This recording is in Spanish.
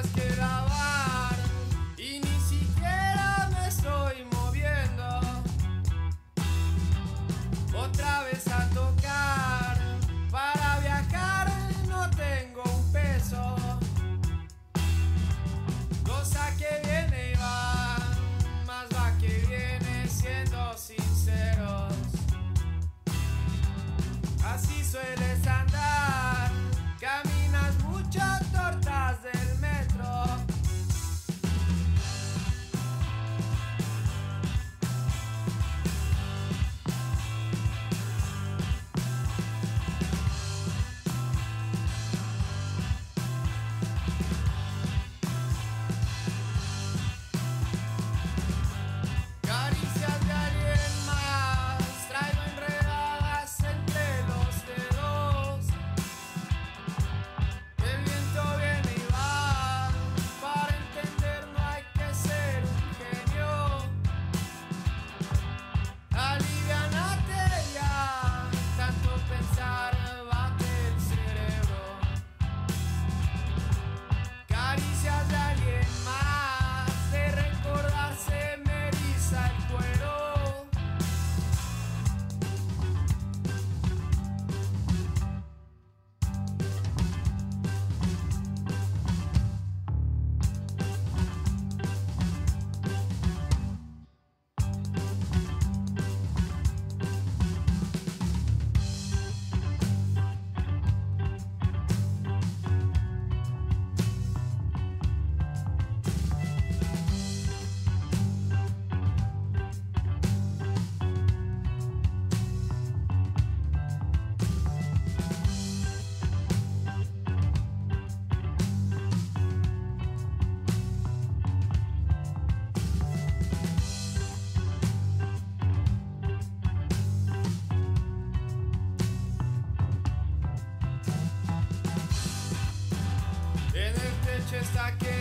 que lavar y ni siquiera me estoy moviendo. Otra vez a tocar, para viajar no tengo un peso. Cosa que viene y va, más va que viene, siendo sinceros. Así sueles andar, caminas muchas tortas del metro. Caricias de alguien más, traigo enredadas entre los dedos. El viento viene y va, para entender no hay que ser un genio. Alivianate ya, tanto pensar bate el cerebro. Caricias de alguien más, de recordarse me eriza el cuero. En el techo está que